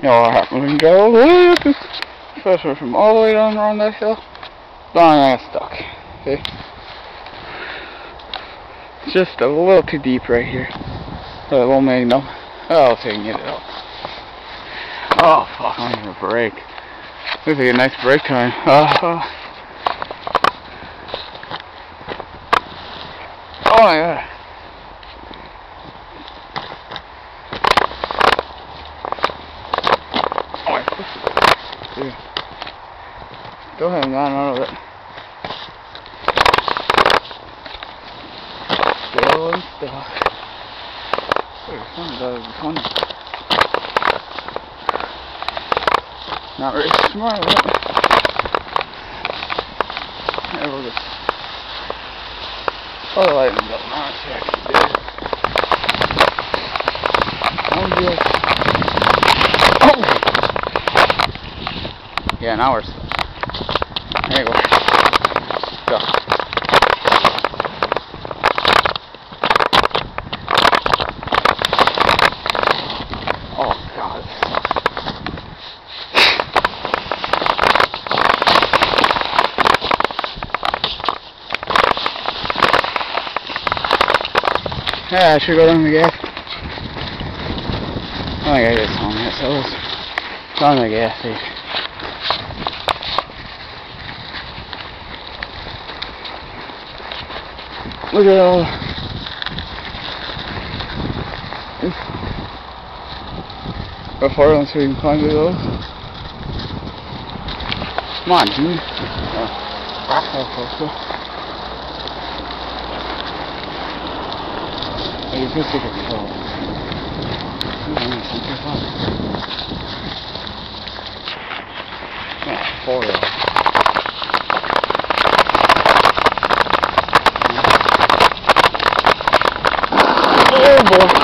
know what happened when you go all the way up, especially from all the way down around that hill. Darn, I got stuck. See? It's just a little too deep right here. So it won't make no. Oh, I'll see if I can get it out. Oh, fuck, I'm gonna break. Looks like a nice break time. Oh my god. Oh my god. Dude. Still haven't gotten out of it. Still and stuck. There's something that would be funny. Not very smart, is it? Yeah, we'll just... Oh, the lightning belt. Now it's actually dead. Oh! Yeah, now we're stuck. There you go. Stuck. Oh, God. Yeah, I should go down the gas. Oh, I gotta get some of that, so it's on the gas station. Look at all how far on so we can climb to those. Come on, dude. You can take a control. Yeah, foil. Oh boy.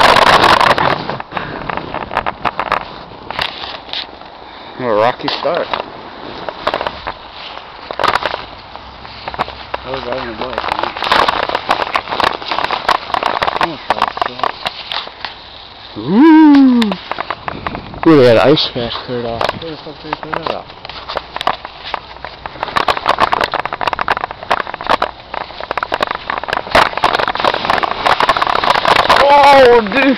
What a rocky start. I was riding a bike. Ooh! Look at that ice patch cleared off. Where the fuck did they clear that off? Oh, dude!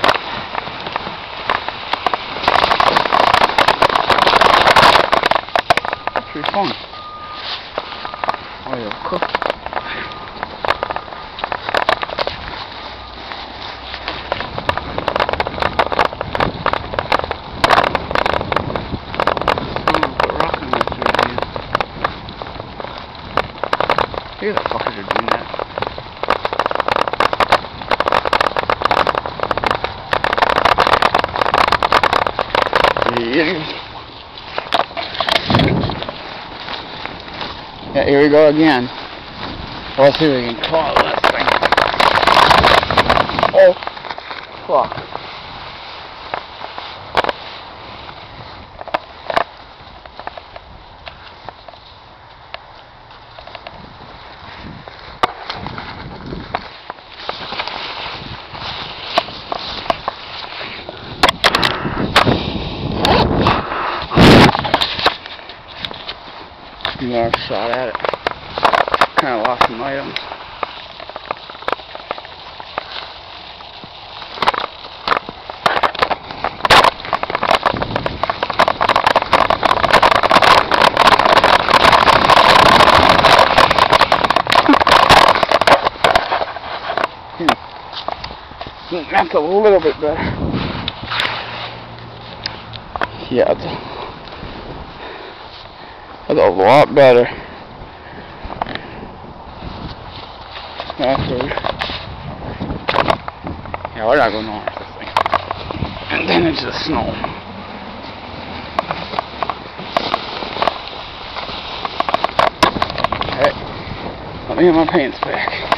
That's pretty fun. Oh, you're cooked. Who the fuck is doing that? Yeah, here we go again. Let's see if we can call this thing. Oh, fuck. More shot at it. Kind of lost some items. That's a little bit better. Yeah, that's a lot better. That's good. Yeah, we're not going north this thing. And then it's just snow. Alright. Let me get my pants back.